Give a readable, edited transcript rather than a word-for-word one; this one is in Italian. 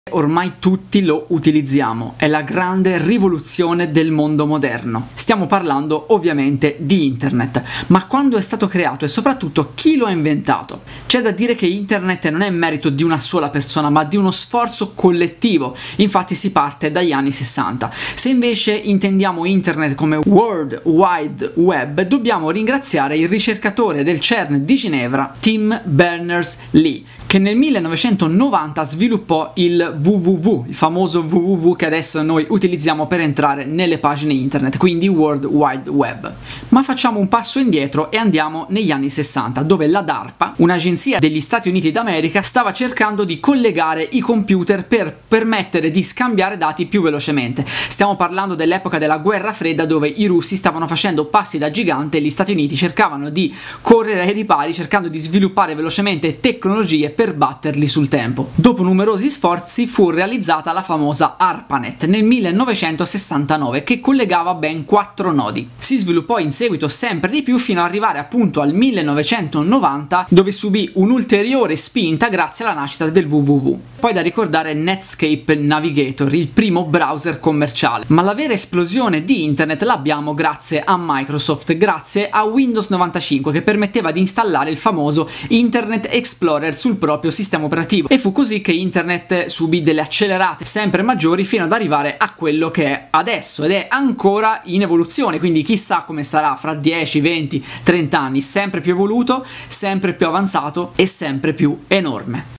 Ormai tutti lo utilizziamo, è la grande rivoluzione del mondo moderno. Stiamo parlando ovviamente di internet, ma quando è stato creato e soprattutto chi lo ha inventato? C'è da dire che internet non è merito di una sola persona, ma di uno sforzo collettivo, infatti si parte dagli anni 60. Se invece intendiamo internet come World Wide Web, dobbiamo ringraziare il ricercatore del CERN di Ginevra, Tim Berners-Lee, che nel 1990 sviluppò il www, il famoso www che adesso noi utilizziamo per entrare nelle pagine internet, quindi World Wide Web. Ma facciamo un passo indietro e andiamo negli anni 60, dove la DARPA, un'agenzia degli Stati Uniti d'America, stava cercando di collegare i computer per permettere di scambiare dati più velocemente. Stiamo parlando dell'epoca della guerra fredda, dove i russi stavano facendo passi da gigante e gli Stati Uniti cercavano di correre ai ripari, cercando di sviluppare velocemente tecnologie per batterli sul tempo. Dopo numerosi sforzi fu realizzata la famosa ARPANET nel 1969, che collegava ben 4 nodi. Si sviluppò in seguito sempre di più fino ad arrivare appunto al 1990, dove subì un'ulteriore spinta grazie alla nascita del www. Poi da ricordare Netscape Navigator, il primo browser commerciale. Ma la vera esplosione di internet l'abbiamo grazie a Microsoft, grazie a Windows 95, che permetteva di installare il famoso Internet Explorer sul proprio sistema operativo, e fu così che internet subì delle accelerate sempre maggiori fino ad arrivare a quello che è adesso, ed è ancora in evoluzione, quindi chissà come sarà fra 10, 20, 30 anni, sempre più evoluto, sempre più avanzato e sempre più enorme.